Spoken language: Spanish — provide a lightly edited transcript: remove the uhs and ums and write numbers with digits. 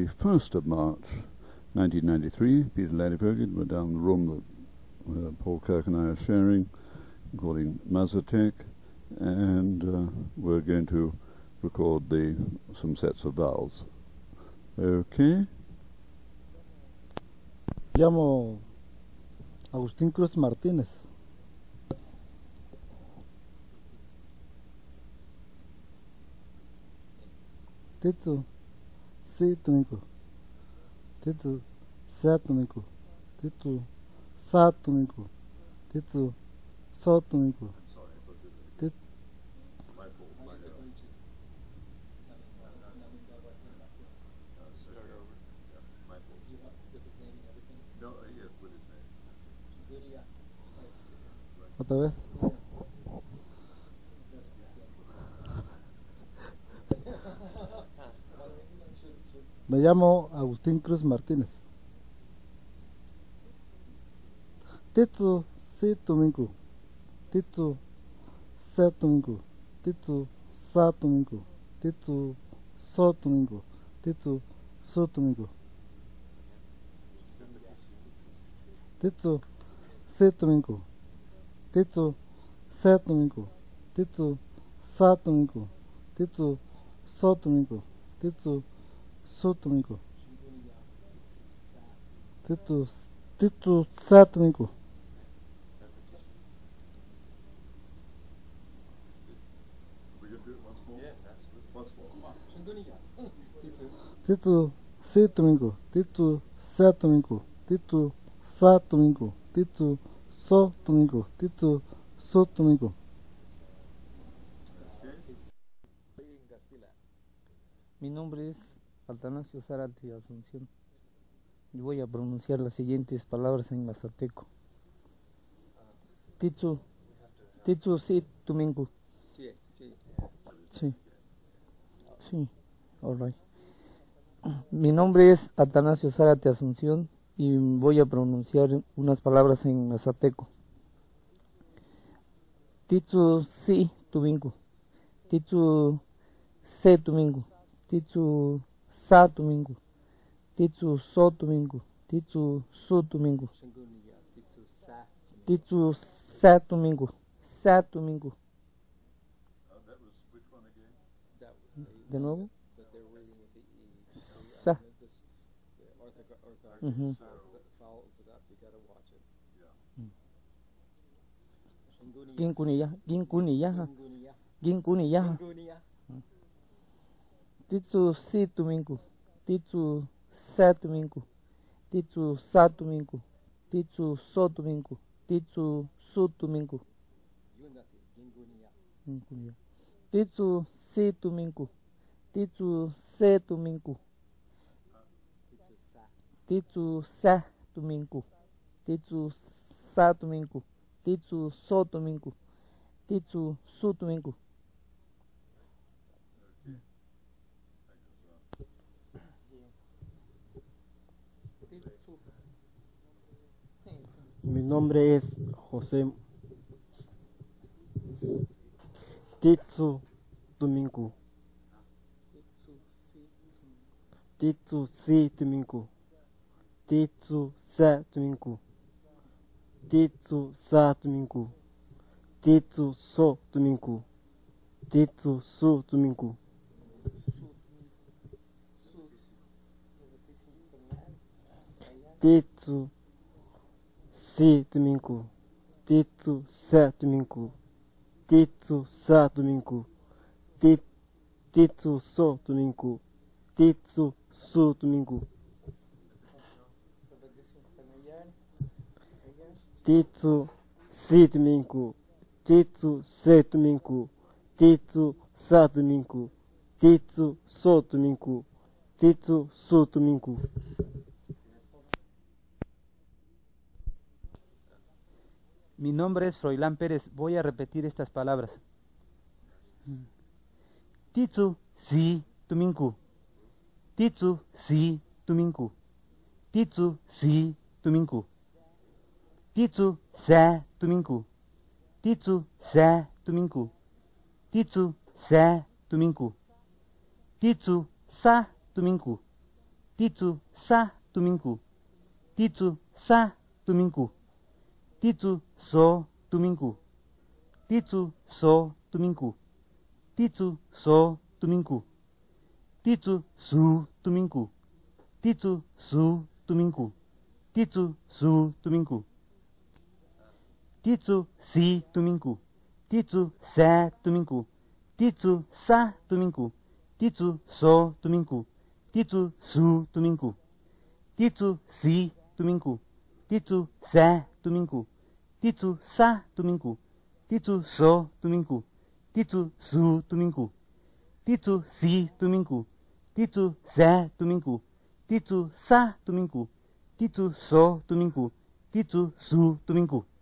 1st of March 1993. Peter Ladefoged. We're down in the room that Paul Kirk and I are sharing, recording Mazatec, and we're going to record some sets of vowels. Okay? Llamo Agustín Cruz Martínez. Titu si tuminku. Titu sa tuminku. Titu sa tuminku. Titu so tuminku. ¿Otra vez? Me llamo Agustín Cruz Martínez. Titu si tuminku. Titu sa tuminku. Titu sa tuminku. Titu so tuminku. Titu su tuminku. Titu si tuminku. Titu sa tuminku. Titu sa tuminku. Titu so tuminku. Titu su tuminku. Titu sa tuminku. Titu si tuminku. Titu sa tuminku. Titu sa tuminku. Titu so tuminku. Titu su tuminku. Mi nombre es Atanasio Zárate Asunción y voy a pronunciar las siguientes palabras en mazateco. Titu si tuminku. Sí, alright. Mi nombre es Atanasio Zárate Asunción y voy a pronunciar unas palabras en mazateco. Titu si tuminku. Titu se tuminku. Titu sa tuminku. Titu so tuminku. Titu su tuminku. Titu sa tuminku. Sa tuminku. De nuevo. Sa. Ginkuniya. Titu si tuminku. Titu sa tuminku. Titu sa tuminku. Titu so tuminku. Titu su tuminku. Titu si tuminku. Titu se tuminku. Titu sa tuminku. Titu sa tuminku. Titu so tuminku. Titu su tuminku. Mi nombre es José. Titu tuminku. Titu si tuminku. Titu sa tuminku. Titu sa tuminku. Titu so tuminku. Titu su tuminku. Titu si tuminku. Titu sa tuminku. Titu sa tuminku. Titu so tuminku. Titu su tuminku. Titu si tuminku. Titu se tuminku. Titu sa tuminku. Titu so tuminku. Titu su tuminku. Mi nombre es Froilán Pérez. Voy a repetir estas palabras. Titu si tuminku. Titu si tuminku. Titu si tuminku. Titu sa tuminku. Titu sa tuminku. Titu sa tuminku. Titu sa tuminku. titu sa domingo, titu sa domingo, titu so domingo, titu so domingo, titu so domingo, titu su domingo, titu su domingo, titu su domingo, titu si domingo, titu sa domingo, titu sa domingo, titu so domingo, titu su domingo, titu si domingo, titu sa domingo, titu sa domingo, titu so domingo, titu su domingo, titu si domingo, titu sa domingo, titu sa domingo, titu so domingo, titu su domingo.